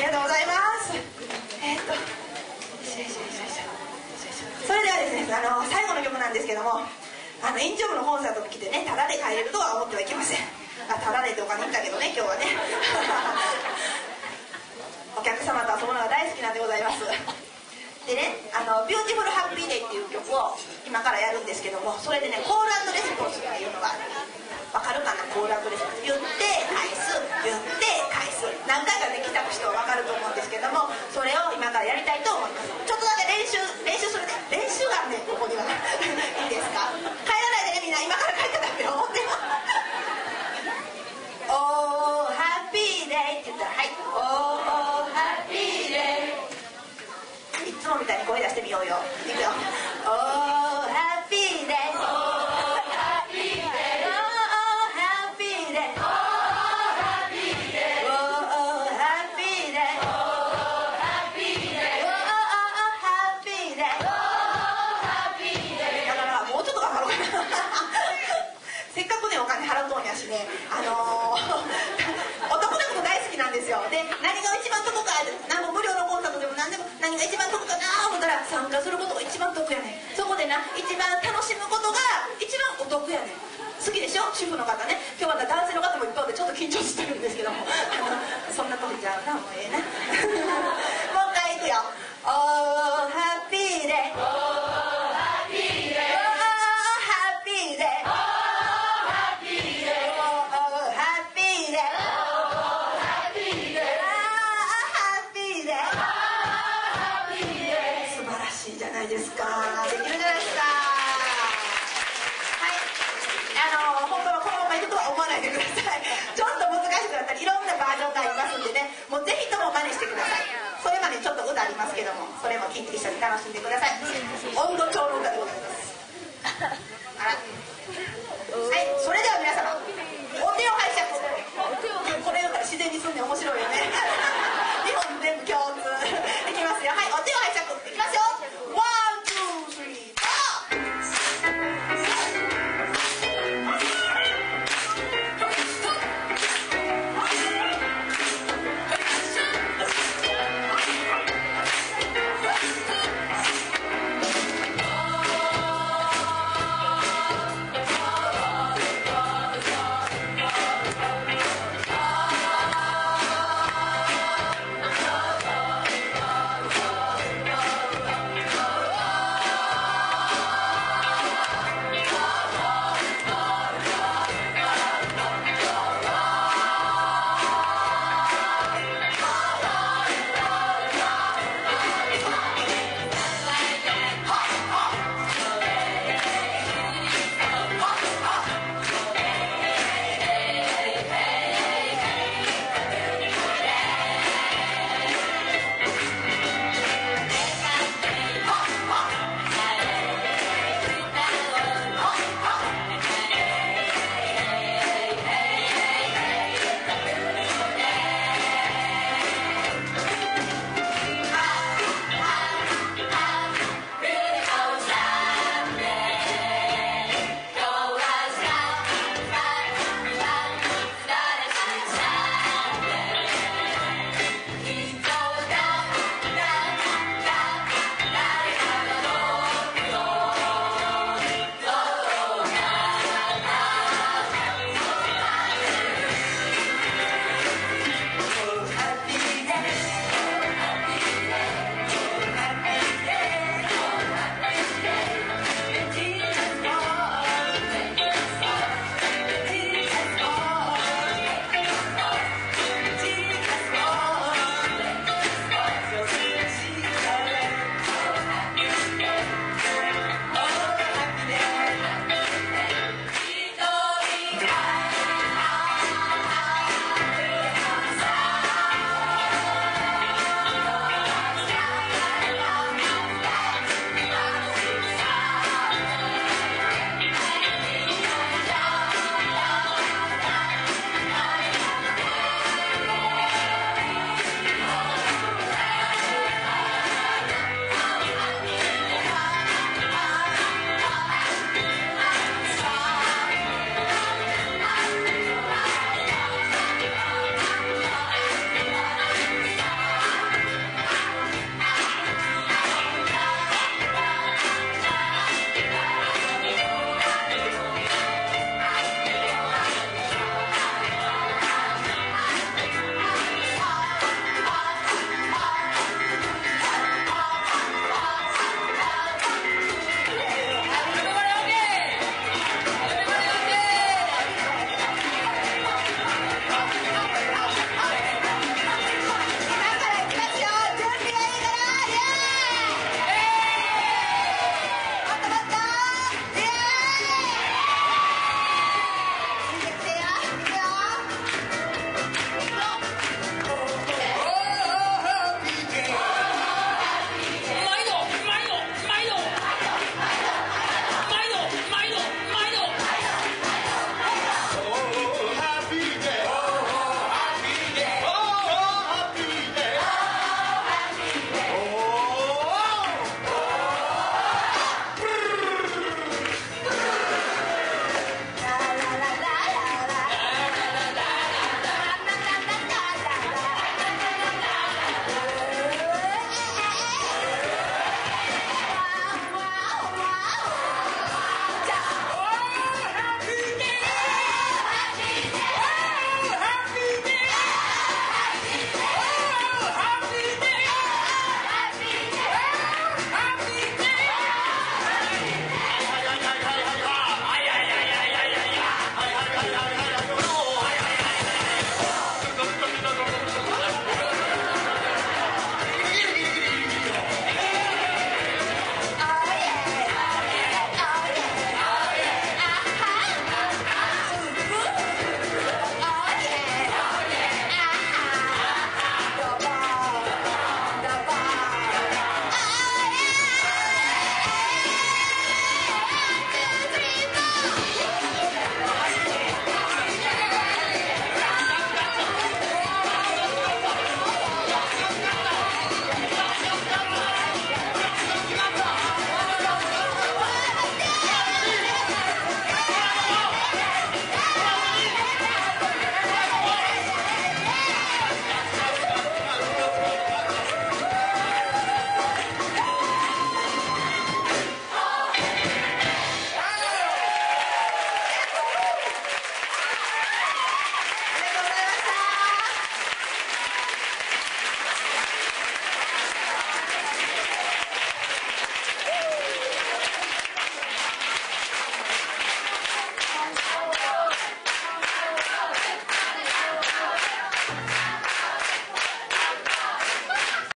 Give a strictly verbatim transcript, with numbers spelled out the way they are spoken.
がとうございます。えー、っとそれではですね、あの最後の曲なんですけども、あの院長部のコンサートに来てね、タダで帰れるとは思ってはいけません。あ、タダでってお金いったけどね、今日はねお客様と遊ぶのが大好きなんでございます。でね、あのビューティフルハッピーデイっていう曲を今からやるんですけども、それでね、コール&レスポンスっていうのがわかるかな。コール&レスポンス、言って返す、言って返す、何回かできた人はわかると思うんですけども、それを今からやりたいと思います。ちょっとだけ練習練習するね。練習があるね、ここには。いいですか。帰らないでね、みんな。今から帰ったらダメよ、思っておーハッピーデイって言ったら、はい、おーハッピーデイ、いつもみたいに声出してみようよ。いくよ。おーハッピーデイ、おーハッピーデイ、おーハッピーデイ、おーハッピーデイ、おーハッピーデイ、おーハッピーデイ、おーハッピーデイ、おーハッピーデイ。だからもうちょっと頑張ろうかな。せっかくねお金払うとんやしね、あのー、男の子大好きなんですよ。で、何が一番得か、なんか無料のコンサートでも何でも何が一番得かな思ったら、参加することが一番得やねん。そこでな、一番楽しむことが一番お得やねん。好きでしょ、主婦の方ね。今日また男性の方もいっぱいでちょっと緊張してるんですけども、あのそんなことじゃな、もうええな。もう一回いくよ。おーハッピーデイ、おーハッピーデイ、おーハッピーデイ、おーハッピーデイ、おーハッピーデイ、おーハッピーデイ、おーハッピーデイ、おーハッピーデイ。素晴らしいじゃないですか。できるじゃないですか。はい、あの本当はこのままいくとは思わないでください。ちょっと難しくなったりいろんなバージョンがありますんでね、もうぜひとも真似してください。それまでちょっと歌ありますけども、それも聴いて一緒に楽しんでください。温度調の歌でございます。あら。